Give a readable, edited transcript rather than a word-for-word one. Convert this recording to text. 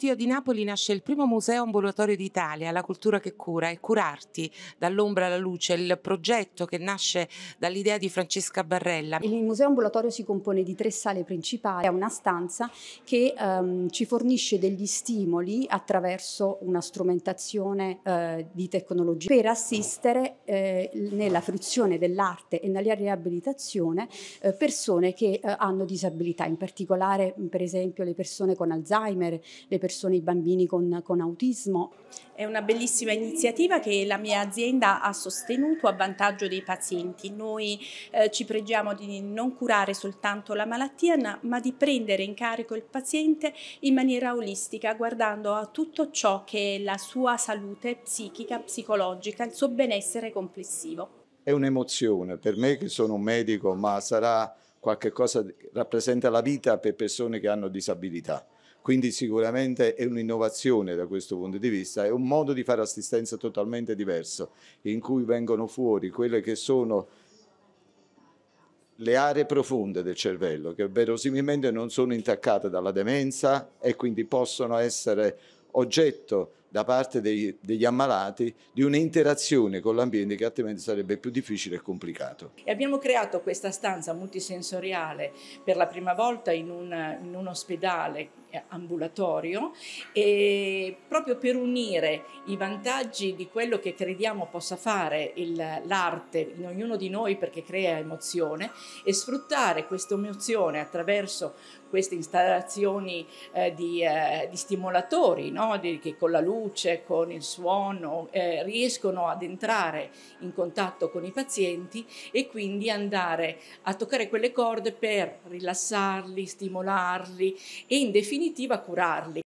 Museo di Napoli nasce il primo museo ambulatorio d'Italia, La cultura che cura e Curarti, dall'ombra alla luce, il progetto che nasce dall'idea di Francesca Barrella. Il museo ambulatorio si compone di 3 sale principali, è una stanza che ci fornisce degli stimoli attraverso una strumentazione di tecnologia per assistere nella fruizione dell'arte e nella riabilitazione persone che hanno disabilità, in particolare per esempio le persone con Alzheimer, le persone, i bambini con autismo. È una bellissima iniziativa che la mia azienda ha sostenuto a vantaggio dei pazienti. Noi ci pregiamo di non curare soltanto la malattia, ma di prendere in carico il paziente in maniera olistica, guardando a tutto ciò che è la sua salute psichica, psicologica, il suo benessere complessivo. È un'emozione per me che sono un medico, ma sarà qualche cosa che rappresenta la vita per persone che hanno disabilità. Quindi sicuramente è un'innovazione da questo punto di vista, è un modo di fare assistenza totalmente diverso, in cui vengono fuori quelle che sono le aree profonde del cervello, che verosimilmente non sono intaccate dalla demenza e quindi possono essere oggetto da parte degli ammalati di un'interazione con l'ambiente che altrimenti sarebbe più difficile e complicato. E abbiamo creato questa stanza multisensoriale per la prima volta in un ospedale ambulatorio, e proprio per unire i vantaggi di quello che crediamo possa fare l'arte in ognuno di noi, perché crea emozione, e sfruttare questa emozione attraverso queste installazioni di stimolatori, no? Che con la luce, con il suono riescono ad entrare in contatto con i pazienti e quindi andare a toccare quelle corde per rilassarli, stimolarli e in definitiva curarli.